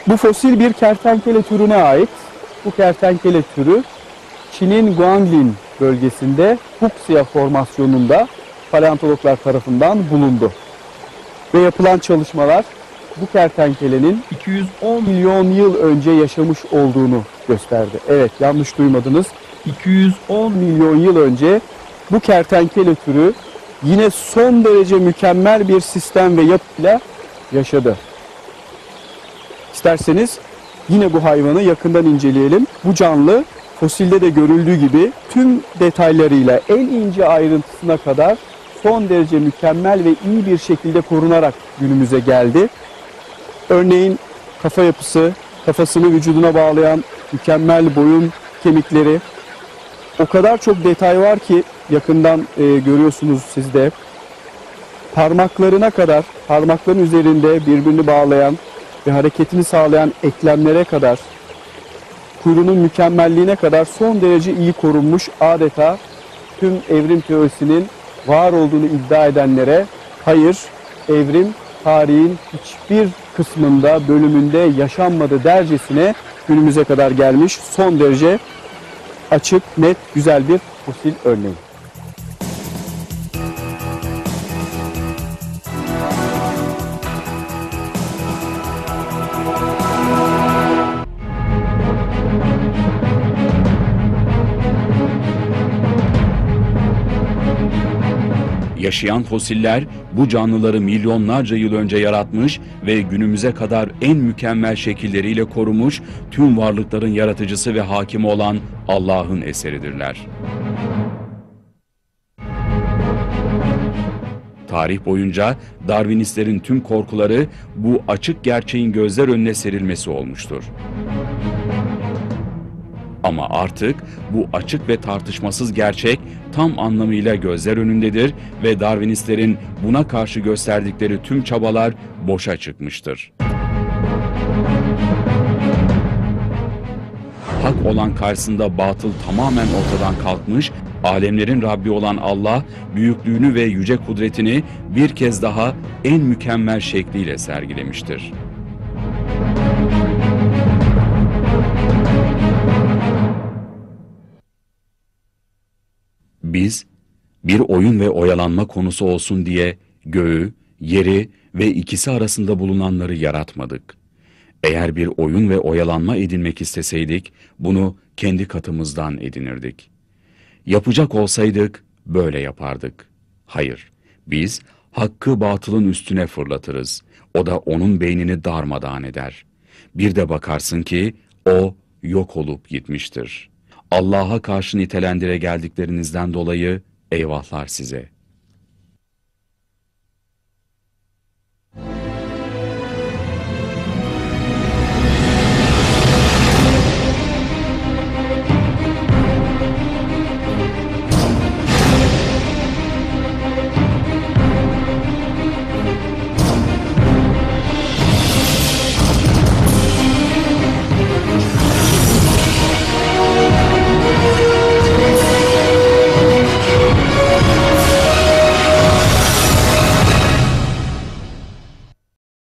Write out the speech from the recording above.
Bu fosil bir kertenkele türüne ait. Bu kertenkele türü Çin'in Guanglin bölgesinde Fuxia formasyonunda paleontologlar tarafından bulundu. Ve yapılan çalışmalar bu kertenkelenin 210 milyon yıl önce yaşamış olduğunu gösterdi. Evet, yanlış duymadınız. 210 milyon yıl önce bu kertenkele türü yine son derece mükemmel bir sistem ve yapıyla yaşadı. İsterseniz yine bu hayvanı yakından inceleyelim. Bu canlı fosilde de görüldüğü gibi tüm detaylarıyla en ince ayrıntısına kadar son derece mükemmel ve iyi bir şekilde korunarak günümüze geldi. Örneğin kafa yapısı, kafasını vücuduna bağlayan mükemmel boyun kemikleri, o kadar çok detay var ki yakından görüyorsunuz siz de. Parmaklarına kadar, parmakların üzerinde birbirini bağlayan ve hareketini sağlayan eklemlere kadar, kuyruğunun mükemmelliğine kadar son derece iyi korunmuş, adeta tüm evrim teorisinin var olduğunu iddia edenlere hayır, evrim tarihin hiçbir kısmında, bölümünde yaşanmadı dercesine günümüze kadar gelmiş son derece açık, net, güzel bir fosil örneği. Yaşayan fosiller bu canlıları milyonlarca yıl önce yaratmış ve günümüze kadar en mükemmel şekilleriyle korumuş, tüm varlıkların yaratıcısı ve hakimi olan Allah'ın eseridirler. Tarih boyunca Darwinistlerin tüm korkuları bu açık gerçeğin gözler önüne serilmesi olmuştur. Ama artık bu açık ve tartışmasız gerçek tam anlamıyla gözler önündedir ve Darwinistlerin buna karşı gösterdikleri tüm çabalar boşa çıkmıştır. Hak olan karşısında batıl tamamen ortadan kalkmış, alemlerin Rabbi olan Allah, büyüklüğünü ve yüce kudretini bir kez daha en mükemmel şekliyle sergilemiştir. Biz, bir oyun ve oyalanma konusu olsun diye göğü, yeri ve ikisi arasında bulunanları yaratmadık. Eğer bir oyun ve oyalanma edinmek isteseydik, bunu kendi katımızdan edinirdik. Yapacak olsaydık, böyle yapardık. Hayır, biz hakkı batılın üstüne fırlatırız. O da onun beynini darmadağın eder. Bir de bakarsın ki, o yok olup gitmiştir. Allah'a karşı nitelendire geldiklerinizden dolayı eyvahlar size.